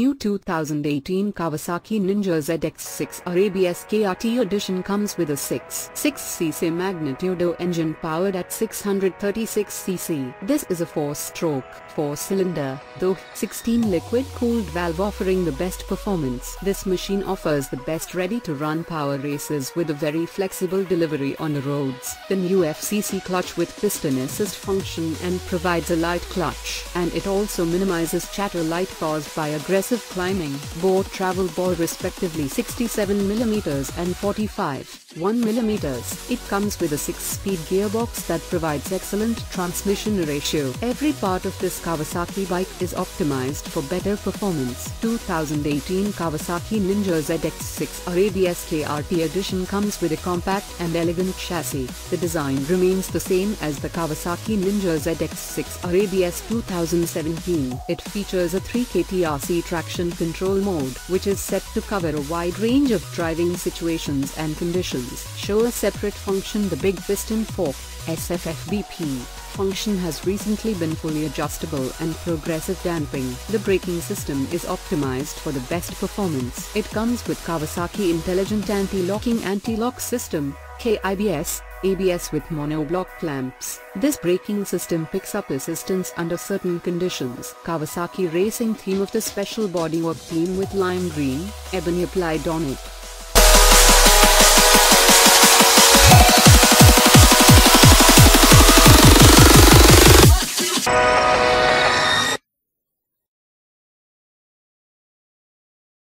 new 2018 Kawasaki Ninja ZX6 ABS KRT edition comes with a 6.6cc Magnitudo engine powered at 636cc. This is a 4-stroke, 4-cylinder, though 16 liquid-cooled valve offering the best performance. This machine offers the best ready-to-run power races with a very flexible delivery on the roads. The new FCC clutch with piston assist function and provides a light clutch, and it also minimizes chatter light caused by aggressive climbing. Both travel ball respectively 67mm and 45.1mm. It comes with a 6-speed gearbox that provides excellent transmission ratio. Every part of this Kawasaki bike is optimized for better performance. 2018 Kawasaki Ninja ZX6 ABS KRT edition comes with a compact and elegant chassis. The design remains the same as the Kawasaki Ninja ZX6 ABS 2017. It features a 3kTRC traction control mode, which is set to cover a wide range of driving situations and conditions. Show a separate function. The big piston fork SFFBP function has recently been fully adjustable and progressive damping. The braking system is optimized for the best performance. It comes with Kawasaki Intelligent Anti-Lock System, KIBS, ABS with monoblock clamps. This braking system picks up assistance under certain conditions. Kawasaki Racing theme of the special bodywork theme with lime green ebony applied on it.